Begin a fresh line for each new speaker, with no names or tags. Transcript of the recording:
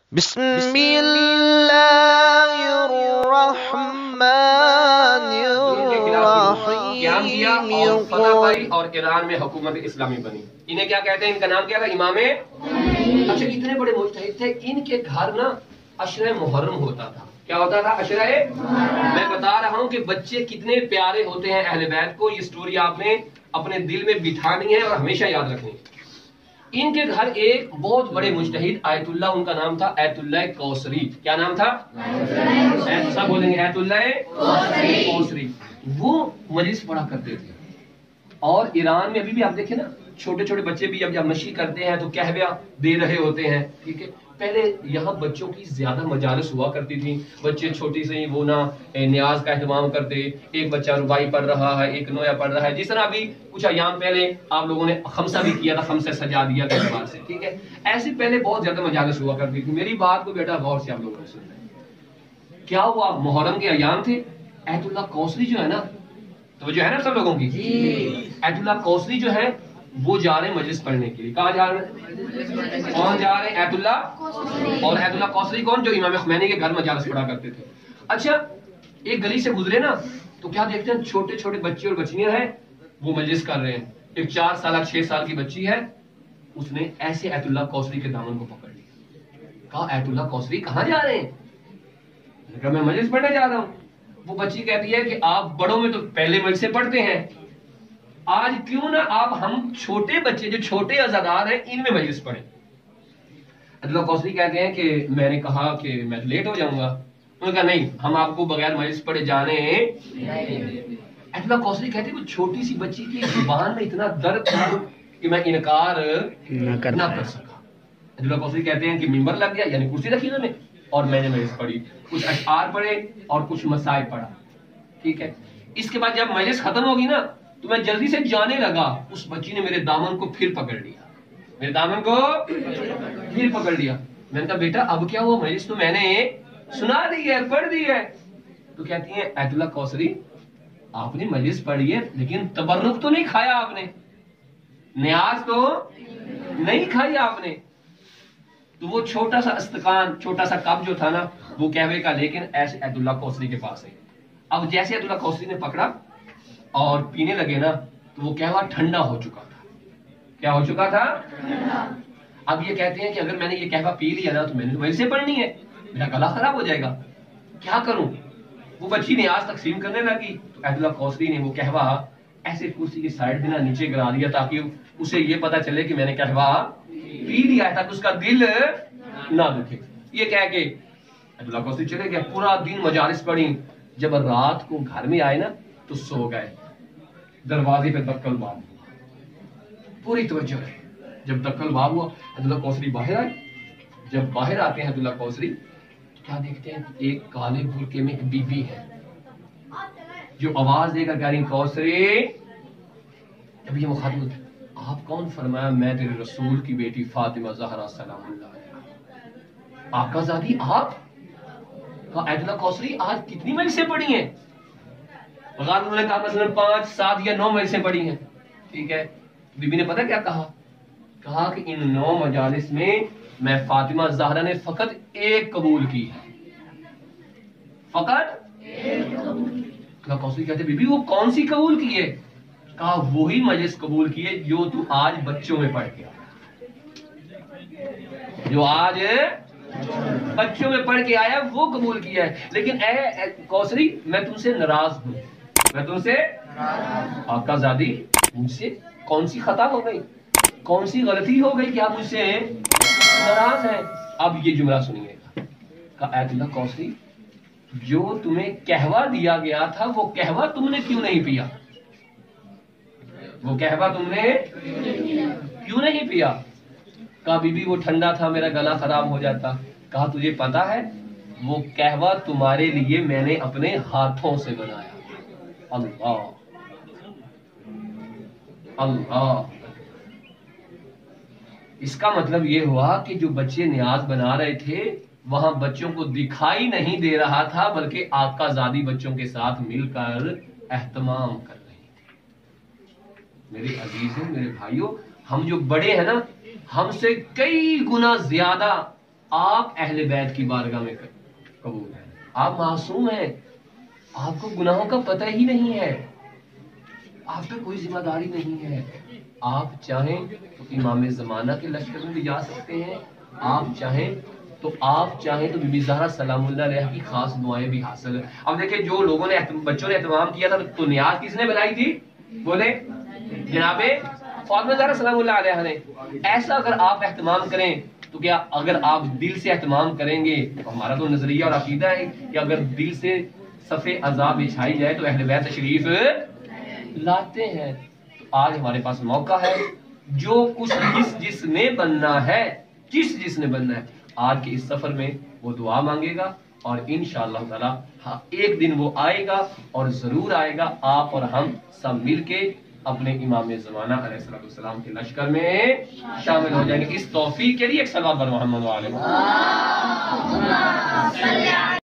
بسم اللہ الرحمن الرحیم
اور فتح پائی اور ایران میں حکومت اسلامی بنی. انہیں کیا کہتے ہیں؟ ان کا نام کیا تھا؟ امام. اچھا اتنے بڑے مجتہد تھے. ان کے گھر نا عشرہ محرم ہوتا تھا. کیا ہوتا تھا؟ عشرہ. میں بتا رہا ہوں کہ بچے کتنے پیارے ہوتے ہیں اہل بیت کو. یہ سٹوری آپ نے اپنے دل میں بٹھانی ہے اور ہمیشہ یاد رکھنی ہے. ان کے گھر ایک بہت بڑے مجتہد آیت اللہ، ان کا نام تھا آیت اللہ کوثری. کیا نام تھا؟ سب بولیں گے آیت اللہ کوثری. وہ مجلس پڑھا کرتے تھے. اور ایران میں ابھی بھی آپ دیکھیں نا، چھوٹے چھوٹے بچے بھی اب جب مشی کرتے ہیں تو کہوہ دے رہے ہوتے ہیں. ٹھیک ہے، پہلے یہاں بچوں کی زیادہ مجالس ہوا کرتی تھی. بچے چھوٹی سے ہی وہ نا نیاز کا اہتمام کرتے. ایک بچہ ربائی پڑھ رہا ہے، ایک نویا پڑھ رہا ہے. جس طرح ابھی کچھ ایام پہلے آپ لوگوں نے خمسہ بھی کیا تھا، خمسہ سجا دیا کے اعتبار سے. ٹھیک ہے، ایسی پہلے بہت زیادہ مجالس ہوا کرتی تھی. میری بات کو بیٹا غور سے آپ لوگوں نے سننا ہے. کیا ہوا؟ محرم کے ایام تھے. آیت اللہ کوثری جو ہے نا، تو جو ہے نا سب لوگوں کی، آیت اللہ کوثری جو ہے وہ جا رہے ہیں مجلس پڑھنے کے لیے. کہاں جا رہے ہیں؟ کون جا رہے ہیں؟ آیت اللہ. اور آیت اللہ کوثری کون؟ جو امام خمینی کے گھر مجالس پڑھا کرتے تھے. اچھا، ایک گلی سے گزرے نا تو کیا دیکھتے ہیں؟ چھوٹے چھوٹے بچے اور بچیاں ہیں، وہ مجلس کر رہے ہیں. ایک 4 سالہ 6 سال کی بچی ہے، اس نے ایسے آیت اللہ کوثری کے دامن کو پکڑ لیا. کہا آیت اللہ کوثری کہاں جا رہے ہیں؟ کہا میں مجلس پڑھنے جا رہا ہوں. وہ بچی کہتی ہے کہ آپ بڑوں میں تو پہلے مجلسیں پڑھتے ہیں، آج کیوں نہ آپ ہم چھوٹے بچے جو چھوٹے عزادار ہیں ان میں مجلس پڑھیں. آیت اللہ کوثری کہتے ہیں کہ میں نے کہا کہ میں لیٹ ہو جاؤں گا. انہوں نے کہا نہیں، ہم آپ کو بغیر مجلس پڑھے جانے ہیں. آیت اللہ کوثری کہتے ہیں وہ چھوٹی سی بچی کی زبان میں اتنا درد تھا کہ میں انکار نہ کر سکا. آیت اللہ کوثری کہتے ہیں کہ منبر لگ گیا، یعنی کرسی رکھی انہوں نے، اور میں نے مجلس پڑھی. کچھ اشعار پڑھے اور کچھ مسائل پڑھا. ٹھیک ہے، اس کے بعد جب مجلس ختم ہوگی نا تو میں جلدی سے جانے لگا. اس بچی نے میرے دامن کو پھر پکڑ لیا. میرے دامن کو پھر پکڑ لیا. میں نے کہا بیٹا اب کیا ہوا؟ مجلس تو میں نے سنا دی ہے، پڑھ دی ہے. تو کہتی ہیں آیت اللہ کوثری آپ نے مجلس پڑھی ہے لیکن تبرک تو نہیں کھایا آپ نے، نیاز تو نہیں کھائی آپ نے. تو وہ چھوٹا سا استقان، چھوٹا سا کپ جو تھا نا وہ کہوے کا، لیکن ایسے آیت اللہ کوثری کے پاس ہے. اب جیسے آیت اللہ کوثری نے پکڑا اور پینے لگے نا تو وہ کہوہ ٹھنڈا ہو چکا تھا. کیا ہو چکا تھا؟ اب یہ کہتے ہیں کہ اگر میں نے یہ کہوہ پی لیا نا تو میں نے ویسے پڑھنی ہے، میرا گلا خراب ہو جائے گا، کیا کروں؟ وہ بچی نیاز تقسیم کرنے لگی. آیت اللہ کوثری نے وہ کہوہ ایسے کرسی کی سائڈ میں نیچے گرا دیا تاکہ اسے یہ پتا چلے کہ میں نے کہوہ پی لیا ہے، تاکہ اس کا دل نہ دکھے. یہ کہہ کے آیت اللہ کوثری چلے گئے. پورا دن مجالس پڑھی. جب رات کو گھر میں آئے نا تو سو گئے. دروازے پہ دکل باب ہوا. پوری توجہ ہے. جب دکل باب ہوا آیت اللہ کوثری باہر آئے. جب باہر آتے ہیں آیت اللہ کوثری تو کیا دیکھتے ہیں؟ ایک کالے برقعے میں ایک بی بی ہے جو آواز دے کر کہہ رہی کوثری. جب یہ مخاطب ہوتے آپ کون؟ فرمایا میں تیرے رسول کی بیٹی فاطمہ زہرا سلام اللہ علیہا. آقا زادی آپ؟ کہا آیت اللہ کوثری آج کتنی مجلسیں پڑھی ہیں؟ غالب نے کہا مثلا 5 7 یا 9 مجلسیں پڑھی ہیں. ٹھیک ہے، بی بی نے پتہ کیا کہا؟ کہا کہ ان 9 مجالس میں میں فاطمہ زہرا نے فقط ایک قبول کی ہے، فقط ایک قبول. کہا کوثری کہتے بی بی وہ کون سی قبول کی ہے؟ کہا وہی مجلس قبول کی ہے جو تو آج بچوں میں پڑھ کے آیا، جو آج بچوں میں پڑھ کے آیا وہ قبول کیا ہے. لیکن اے کوثری میں تم سے ناراض ہوں، میں تم سے. آقا زادی مجھ سے کون سی خطا ہو گئی، کون سی غلطی ہو گئی کہ آپ مجھ سے ناراض ہیں؟ اب یہ جملہ سنیے گا. کہا آیت اللہ کوثری جو تمہیں کہوہ دیا گیا تھا وہ کہوہ تم نے کیوں نہیں پیا؟ وہ کہوہ تم نے کیوں نہیں پیا؟ کہا بی بی وہ ٹھنڈا تھا، میرا گلا خراب ہو جاتا. کہا تجھے پتا ہے وہ کہوہ تمہارے لیے میں نے اپنے ہاتھوں سے بنایا. اللہ اللہ. اس کا مطلب یہ ہوا کہ جو بچے نیاز بنا رہے تھے وہاں بچوں کو دکھائی نہیں دے رہا تھا، بلکہ آقا زادی بچوں کے ساتھ مل کر اہتمام کر رہی تھی. میرے عزیزوں، میرے بھائیوں، ہم جو بڑے ہیں نا ہم سے کئی گنا زیادہ آپ اہل بیت کی بارگاہ میں قبول ہیں، آپ معصوم ہیں، آپ کو گناہوں کا پتہ ہی نہیں ہے، آپ پہ کوئی ذمہ داری نہیں ہے، آپ چاہیں تو امام زمانہ کے لشکر میں بھی جا سکتے ہیں، آپ چاہیں تو بی بی زہرا سلام اللہ علیہ کی خاص دعائیں بھی حاصل ہیں۔ اب دیکھیں جو لوگوں نے بچوں نے اہتمام کیا تھا تو نیاز کس نے بنائی تھی؟ بولے جناب فاطمہ زہرا سلام اللہ علیہ نے۔ ایسا اگر آپ اہتمام کریں تو کیا اگر آپ دل سے اہتمام کریں گے تو ہمارا تو نظریہ اور عقیدہ ہے کہ اگر دل سے صف عذاب بچھائی جائے تو اہل بیت تشریف لاتے ہیں۔ تو آج ہمارے پاس موقع ہے، جو کچھ جس نے بننا ہے، جس نے بننا ہے آج کے اس سفر میں وہ دعا مانگے گا، اور انشاءاللہ تعالی ہاں ایک دن وہ آئے گا اور ضرور آئے گا، آپ اور ہم سب مل کے اپنے امام زمانہ علیہ السلام کے لشکر میں شامل ہو جائیں گے۔ اس توفیق کے لیے ایک صلوات بر محمد وعلیہ